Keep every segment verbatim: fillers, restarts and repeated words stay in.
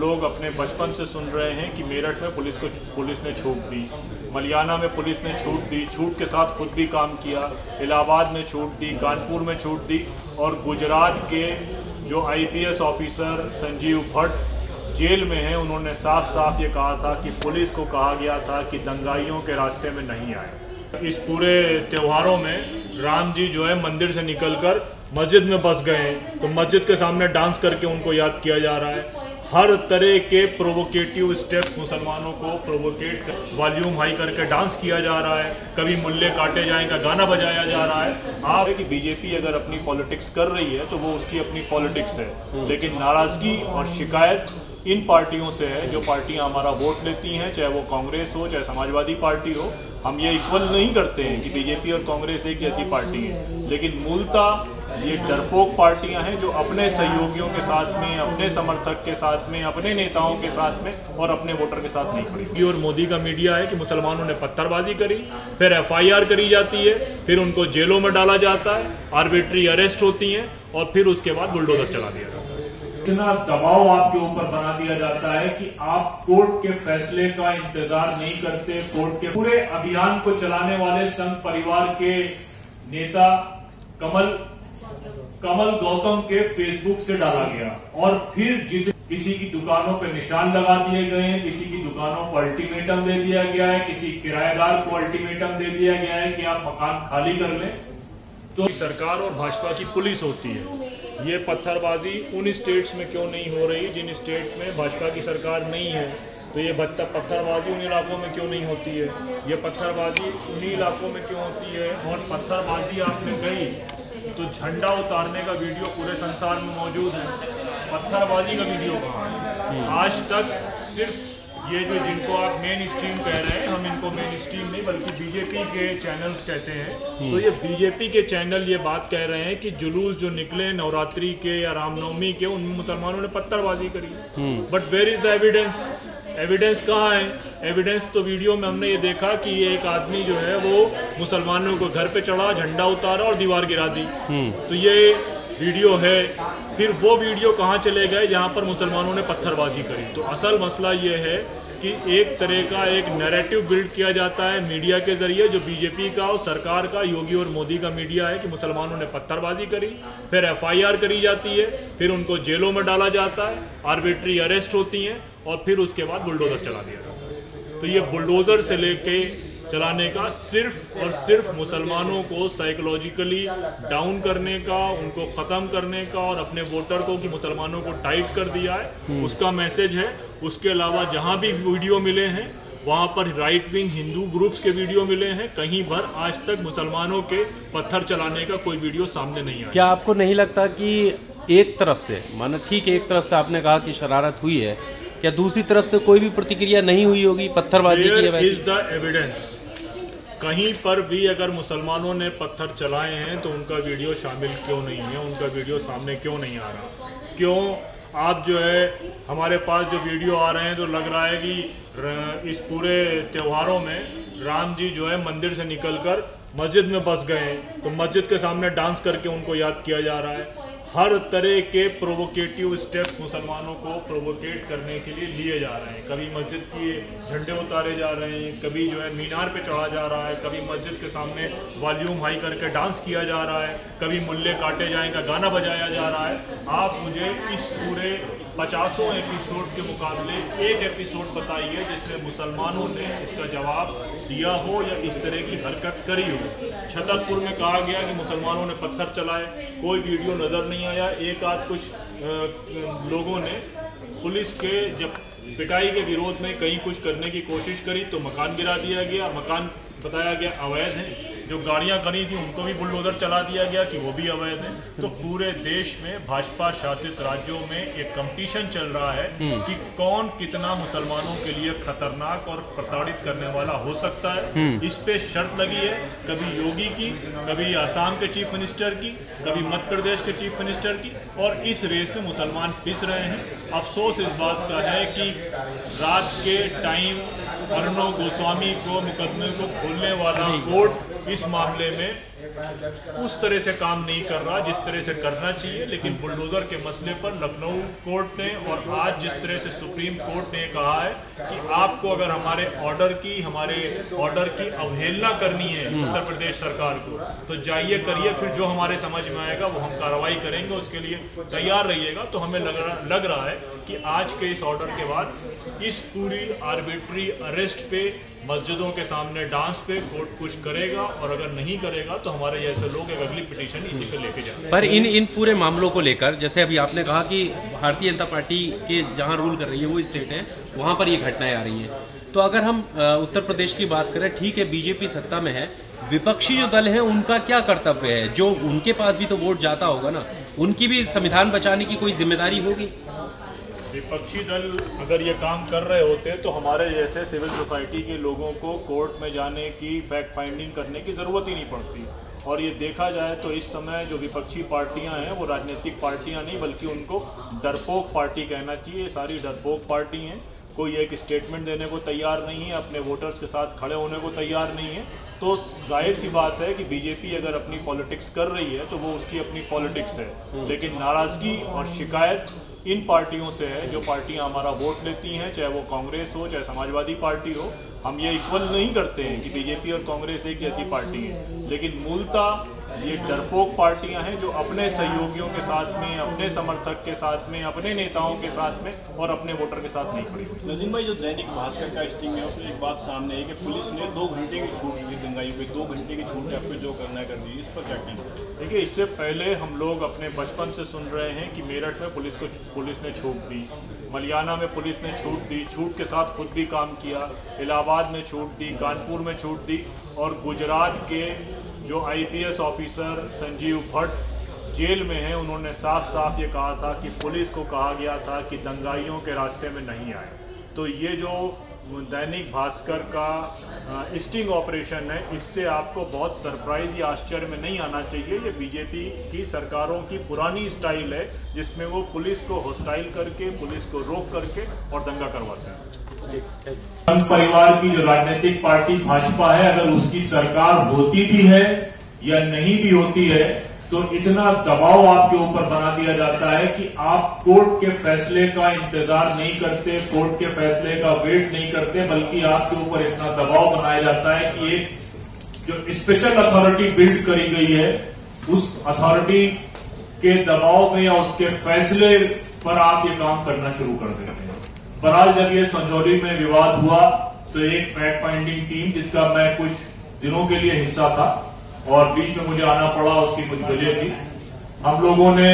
लोग अपने बचपन से सुन रहे हैं कि मेरठ में पुलिस को पुलिस ने छूट दी, मलियाना में पुलिस ने छूट दी, छूट के साथ खुद भी काम किया, इलाहाबाद में छूट दी, कानपुर में छूट दी, और गुजरात के जो IPS officer Sanjiv Bhatt jail में हैं, उन्होंने साफ साफ ये कहा था कि पुलिस को कहा गया था कि दंगाइयों के रास्ते में नहीं आए। इस पूरे त्योहारों में राम जी जो है मंदिर से निकलकर मस्जिद में बस गए हैं, तो मस्जिद के सामने डांस करके उनको याद किया जा रहा है। हर तरह के प्रोवोकेटिव स्टेप्स मुसलमानों को प्रोवोकेट कर वॉल्यूम हाई करके डांस किया जा रहा है, कभी मुल्ले काटे जाएंगे गाना बजाया जा रहा है। आप कि बीजेपी अगर अपनी पॉलिटिक्स कर रही है तो वो उसकी अपनी पॉलिटिक्स है, लेकिन नाराजगी और शिकायत इन पार्टियों से है जो पार्टियां हमारा वोट लेती हैं, चाहे वो कांग्रेस हो चाहे समाजवादी पार्टी हो। हम ये इक्वल नहीं करते हैं कि बीजेपी और कांग्रेस एक जैसी पार्टी है, लेकिन मूलतः ये डरपोक पार्टियां हैं जो अपने सहयोगियों के साथ में, अपने समर्थक के साथ में, अपने नेताओं के साथ में और अपने वोटर के साथ नहीं खड़ी। और मोदी का मीडिया है कि मुसलमानों ने पत्थरबाजी करी, फिर एफआईआर करी जाती है, फिर उनको जेलों में डाला जाता है, आर्बिट्री अरेस्ट होती हैं और फिर उसके बाद बुलडोजर चला दिया जाता है। इतना दबाव आपके ऊपर बना दिया जाता है कि आप कोर्ट के फैसले का इंतजार नहीं करते। कोर्ट के पूरे अभियान को चलाने वाले संघ परिवार के नेता कमल कमल गौतम के फेसबुक से डाला गया, और फिर जितने किसी की दुकानों पर निशान लगा दिए गए हैं, किसी की दुकानों को अल्टीमेटम दे दिया गया है, किसी किराएदार को अल्टीमेटम दे दिया गया है कि आप मकान खाली कर लें। तो सरकार और भाजपा की पुलिस होती है। ये पत्थरबाजी उन स्टेट्स में क्यों नहीं हो रही जिन स्टेट में भाजपा की सरकार नहीं है? तो ये पत्थरबाजी उन इलाकों में क्यों नहीं होती है? ये पत्थरबाजी उन्हीं इलाकों में क्यों होती है? और पत्थरबाजी आपने कही तो झंडा उतारने का वीडियो पूरे संसार में मौजूद है, पत्थरबाजी का वीडियो कहाँ है? आज तक सिर्फ ये जो जिनको आप मेन स्ट्रीम कह रहे हैं, हम इनको मेन स्ट्रीम नहीं बल्कि बीजेपी के चैनल्स कहते हैं, तो ये बीजेपी के चैनल ये बात कह रहे हैं कि जुलूस जो निकले नवरात्रि के या रामनवमी के, उनमें मुसलमानों ने पत्थरबाजी करी। But where is the evidence? Evidence कहाँ है? एविडेंस तो वीडियो में हमने ये देखा कि ये एक आदमी जो है वो मुसलमानों को घर पे चढ़ा, झंडा उतारा और दीवार गिरा दी। तो ये वीडियो है। फिर वो वीडियो कहाँ चले गए जहाँ पर मुसलमानों ने पत्थरबाजी करी? तो असल मसला ये है कि एक तरह का एक नैरेटिव बिल्ड किया जाता है मीडिया के जरिए, जो बीजेपी का और सरकार का, योगी और मोदी का मीडिया है, कि मुसलमानों ने पत्थरबाजी करी, फिर एफआईआर करी जाती है, फिर उनको जेलों में डाला जाता है, आर्बिट्री अरेस्ट होती हैं और फिर उसके बाद बुलडोजर चला दिया जाता है। तो ये बुलडोजर से लेके चलाने का सिर्फ और सिर्फ मुसलमानों को साइकोलॉजिकली डाउन करने का, उनको ख़त्म करने का और अपने वोटर को कि मुसलमानों को टाइट कर दिया है, उसका मैसेज है। उसके अलावा जहां भी वीडियो मिले हैं वहां पर राइट विंग हिंदू ग्रुप्स के वीडियो मिले हैं, कहीं पर आज तक मुसलमानों के पत्थर चलाने का कोई वीडियो सामने नहीं आया। क्या आपको नहीं लगता कि एक तरफ से, मानो ठीक है, एक तरफ से आपने कहा कि शरारत हुई है, क्या दूसरी तरफ से कोई भी प्रतिक्रिया नहीं हुई होगी पत्थरबाजी की? There is the evidence। कहीं पर भी अगर मुसलमानों ने पत्थर चलाए हैं तो उनका वीडियो शामिल क्यों नहीं है? उनका वीडियो सामने क्यों नहीं आ रहा? क्यों आप जो है हमारे पास जो वीडियो आ रहे हैं तो लग रहा है कि इस पूरे त्योहारों में राम जी जो है मंदिर से निकलकर मस्जिद में बस गए हैं, तो मस्जिद के सामने डांस करके उनको याद किया जा रहा है। हर तरह के प्रोवोकेटिव स्टेप्स मुसलमानों को प्रोवोकेट करने के लिए लिए जा रहे हैं। कभी मस्जिद के झंडे उतारे जा रहे हैं, कभी जो है मीनार पे चढ़ा जा रहा है, कभी मस्जिद के सामने वॉल्यूम हाई करके डांस किया जा रहा है, कभी मुल्ले काटे जाएंगे गाना बजाया जा रहा है। आप मुझे इस पूरे पचासों एपिसोड के मुकाबले एक एपिसोड बताइए जिसमें मुसलमानों ने इसका जवाब दिया हो या इस तरह की हरकत करी हो। छतरपुर में कहा गया कि मुसलमानों ने पत्थर चलाए, कोई वीडियो नज़र नहीं आया। एक आध कुछ आ, लोगों ने पुलिस के जब पिटाई के विरोध में कहीं कुछ करने की कोशिश करी तो मकान गिरा दिया गया, मकान बताया गया अवैध है। जो गाड़ियां खड़ी थी उनको भी बुलडोजर चला दिया गया कि वो भी अवैध है। तो पूरे देश में भाजपा शासित राज्यों में एक कंपटीशन चल रहा है कि कौन कितना मुसलमानों के लिए खतरनाक और प्रताड़ित करने वाला हो सकता है। इस पे शर्त लगी है, कभी योगी की, कभी आसाम के चीफ मिनिस्टर की, कभी मध्य प्रदेश के चीफ मिनिस्टर की, और इस रेस में मुसलमान पिस रहे हैं। अफसोस इस बात का है कि रात के टाइम अर्णव गोस्वामी को मुकदमे को खोलने वाला कोर्ट इस मामले में उस तरह से काम नहीं कर रहा जिस तरह से करना चाहिए। लेकिन बुलडोजर के मसले पर लखनऊ कोर्ट ने और आज जिस तरह से सुप्रीम कोर्ट ने कहा है कि आपको अगर हमारे ऑर्डर की हमारे ऑर्डर की अवहेलना करनी है उत्तर प्रदेश सरकार को, तो जाइए करिए, फिर जो हमारे समझ में आएगा वो हम कार्रवाई करेंगे, उसके लिए तैयार रहिएगा। तो हमें लग रहा लग रहा है कि आज के इस ऑर्डर के बाद इस पूरी आर्बिट्री अरेस्ट पे, मस्जिदों के सामने डांस पे कोर्ट कुछ करेगा, और अगर नहीं करेगा तो हमारे जैसे लोग एक अगली पिटीशन इसी पे लेके जाएंगे। पर इन इन पूरे मामलों को लेकर, जैसे अभी आपने कहा कि भारतीय जनता पार्टी के जहां रूल कर रही है वो स्टेट है, वहां पर ये घटनाएं आ रही हैं, तो अगर हम उत्तर प्रदेश की बात करें, ठीक है बीजेपी सत्ता में है, विपक्षी जो दल है उनका क्या कर्तव्य है? जो उनके पास भी तो वोट जाता होगा ना, उनकी भी संविधान बचाने की कोई जिम्मेदारी होगी। विपक्षी दल अगर ये काम कर रहे होते तो हमारे जैसे सिविल सोसाइटी के लोगों को कोर्ट में जाने की, फैक्ट फाइंडिंग करने की ज़रूरत ही नहीं पड़ती। और ये देखा जाए तो इस समय जो विपक्षी पार्टियां हैं वो राजनीतिक पार्टियां नहीं, बल्कि उनको डरपोक पार्टी कहना चाहिए। सारी डरपोक पार्टी हैं, कोई एक स्टेटमेंट देने को तैयार नहीं है, अपने वोटर्स के साथ खड़े होने को तैयार नहीं है। तो जाहिर सी बात है कि बीजेपी अगर अपनी पॉलिटिक्स कर रही है तो वो उसकी अपनी पॉलिटिक्स है, लेकिन नाराज़गी और शिकायत इन पार्टियों से है जो पार्टियां हमारा वोट लेती हैं, चाहे वो कांग्रेस हो चाहे समाजवादी पार्टी हो। हम ये इक्वल नहीं करते हैं कि बीजेपी और कांग्रेस एक जैसी पार्टी है, लेकिन मूलतः ये डरपोक पार्टियां हैं जो अपने सहयोगियों के साथ में, अपने समर्थक के साथ में, अपने नेताओं के साथ में और अपने वोटर के साथ नहीं खड़ी हुई। नदीम भाई, जो दैनिक भास्कर का स्टिंग है उसमें एक बात सामने है कि पुलिस ने दो घंटे की छूट दी दंगाई पे, दो घंटे की छूट आपको जो करना है कर दी, इस पर क्या कहना? देखिए, इससे पहले हम लोग अपने बचपन से सुन रहे हैं कि मेरठ में पुलिस को पुलिस ने छूट दी, मलियाना में पुलिस ने छूट दी, छूट के साथ खुद भी काम किया, इलाहाबाद में छूट दी, कानपुर में छूट दी, और गुजरात के जो IPS officer Sanjiv Bhatt jail में हैं, उन्होंने साफ साफ ये कहा था कि पुलिस को कहा गया था कि दंगाइयों के रास्ते में नहीं आए। तो ये जो दैनिक भास्कर का स्टिंग ऑपरेशन है, इससे आपको बहुत सरप्राइज या आश्चर्य में नहीं आना चाहिए। ये बीजेपी की सरकारों की पुरानी स्टाइल है जिसमें वो पुलिस को हॉस्टाइल करके, पुलिस को रोक करके और दंगा करवाते हैं। संघ परिवार की जो राजनीतिक पार्टी भाजपा है, अगर उसकी सरकार होती भी है या नहीं भी होती है, तो इतना दबाव आपके ऊपर बना दिया जाता है कि आप कोर्ट के फैसले का इंतजार नहीं करते, कोर्ट के फैसले का वेट नहीं करते, बल्कि आपके ऊपर इतना दबाव बनाया जाता है कि एक जो स्पेशल अथॉरिटी बिल्ड करी गई है, उस अथॉरिटी के दबाव में या उसके फैसले पर आप ये काम करना शुरू कर देते हैं। बहरहाल, जब ये संजौली में विवाद हुआ तो एक फैक्ट फाइंडिंग टीम, जिसका मैं कुछ दिनों के लिए हिस्सा था और बीच में मुझे आना पड़ा, उसकी कुछ वजह थी, हम लोगों ने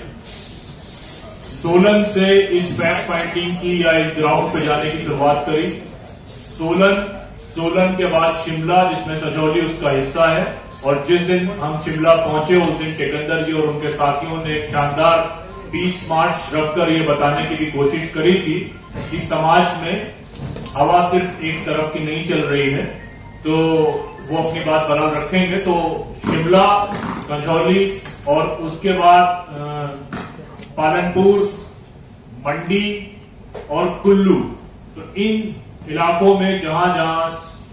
सोलन से इस फैक्ट फाइंडिंग की या इस ग्राउंड पे जाने की शुरुआत करी। सोलन सोलन के बाद शिमला, जिसमें सजौली उसका हिस्सा है, और जिस दिन हम शिमला पहुंचे उस दिन टेकंदर जी और उनके साथियों ने एक शानदार पीस मार्च रखकर ये बताने की भी कोशिश करी थी कि समाज में हवा सिर्फ एक तरफ की नहीं चल रही है, तो वो अपनी बात बरकरार रखेंगे। तो शिमला, संजौली और उसके बाद पालनपुर, मंडी और कुल्लू, तो इन इलाकों में जहां जहां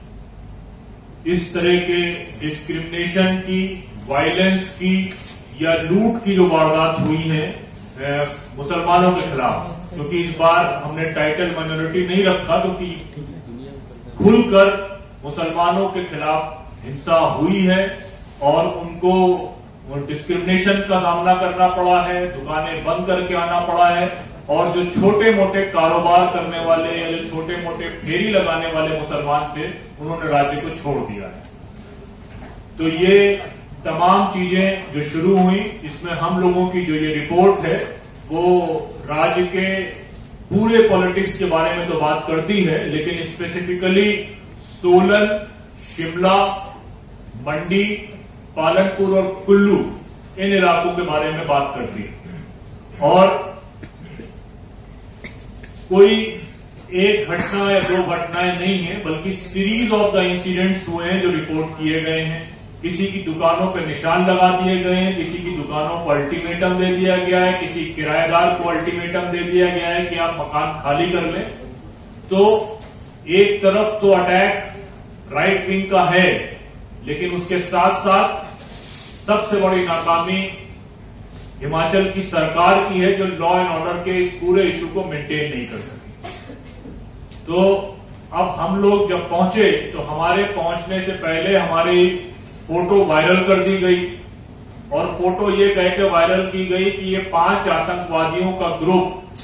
इस तरह के डिस्क्रिमिनेशन की, वायलेंस की या लूट की जो वारदात हुई है मुसलमानों के खिलाफ, क्योंकि इस बार हमने टाइटल माइनॉरिटी नहीं रखा, क्योंकि खुलकर मुसलमानों के खिलाफ हिंसा हुई है और उनको डिस्क्रिमिनेशन का सामना करना पड़ा है, दुकानें बंद करके आना पड़ा है, और जो छोटे मोटे कारोबार करने वाले या जो छोटे मोटे फेरी लगाने वाले मुसलमान थे, उन्होंने राज्य को छोड़ दिया है। तो ये तमाम चीजें जो शुरू हुई, इसमें हम लोगों की जो ये रिपोर्ट है वो राज्य के पूरे पॉलिटिक्स के बारे में तो बात करती है, लेकिन स्पेसिफिकली सोलन, शिमला, मंडी, पालनपुर और कुल्लू, इन इलाकों के बारे में बात करती है। और कोई एक घटना या दो घटनाएं नहीं है, बल्कि सीरीज ऑफ द इंसिडेंट्स हुए हैं जो रिपोर्ट किए गए हैं। किसी की दुकानों पर निशान लगा दिए गए हैं, किसी की दुकानों पर अल्टीमेटम दे दिया गया है, किसी किराएदार को अल्टीमेटम दे दिया गया है कि आप मकान खाली कर लें। तो एक तरफ तो अटैक राइट विंग का है, लेकिन उसके साथ साथ सबसे बड़ी नाकामी हिमाचल की सरकार की है, जो लॉ एंड ऑर्डर के इस पूरे इशू को मेंटेन नहीं कर सकी। तो अब हम लोग जब पहुंचे तो हमारे पहुंचने से पहले हमारी फोटो वायरल कर दी गई, और फोटो ये कह के वायरल की गई कि ये पांच आतंकवादियों का ग्रुप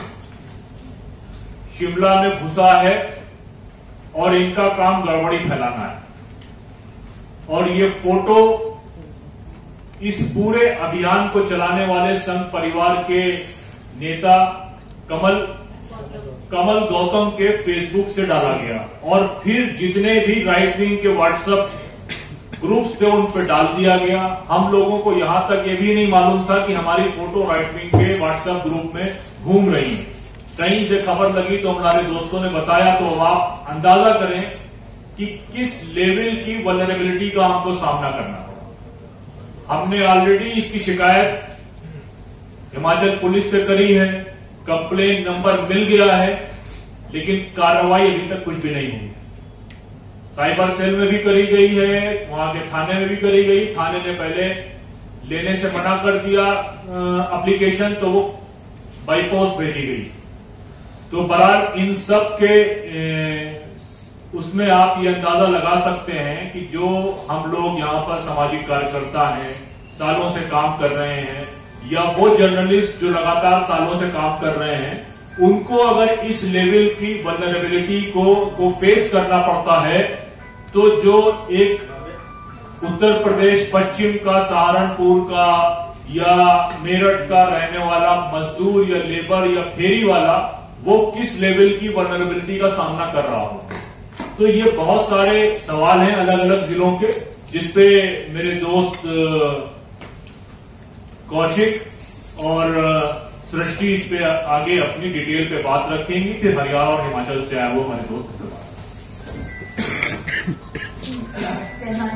शिमला में घुसा है और इनका काम गड़बड़ी फैलाना है। और ये फोटो इस पूरे अभियान को चलाने वाले संघ परिवार के नेता कमल कमल गौतम के फेसबुक से डाला गया, और फिर जितने भी राइट विंग के व्हाट्सएप ग्रुप्स थे उन पर डाल दिया गया। हम लोगों को यहां तक ये भी नहीं मालूम था कि हमारी फोटो राइट विंग के व्हाट्सएप ग्रुप में घूम रही है। कहीं से खबर लगी तो हमारे दोस्तों ने बताया, तो अब आप अंदाजा करें कि किस लेवल की वल्नरेबिलिटी का हमको सामना करना होगा। हमने ऑलरेडी इसकी शिकायत हिमाचल पुलिस से करी है, कंप्लेन नंबर मिल गया है, लेकिन कार्रवाई अभी तक कुछ भी नहीं हुई। साइबर सेल में भी करी गई है, वहां के थाने में भी करी गई। थाने ने पहले लेने से मना कर दिया एप्लीकेशन, तो वो बाई पोस्ट भेजी गई। तो बहरहाल इन सब के ए, उसमें आप ये अंदाजा लगा सकते हैं कि जो हम लोग यहाँ पर सामाजिक कार्यकर्ता हैं, सालों से काम कर रहे हैं, या वो जर्नलिस्ट जो लगातार सालों से काम कर रहे हैं, उनको अगर इस लेवल की वल्नरेबिलिटी को को फेस करना पड़ता है, तो जो एक उत्तर प्रदेश पश्चिम का, सहारनपुर का या मेरठ का रहने वाला मजदूर या लेबर या फेरी वाला, वो किस लेवल की वल्नरेबिलिटी का सामना कर रहा हो। तो ये बहुत सारे सवाल हैं अलग अलग जिलों के, जिसपे मेरे दोस्त कौशिक और सृष्टि इस पे आगे अपनी डिटेल पे बात रखेंगी। फिर हरियाणा और हिमाचल से आए वो हमारे दोस्त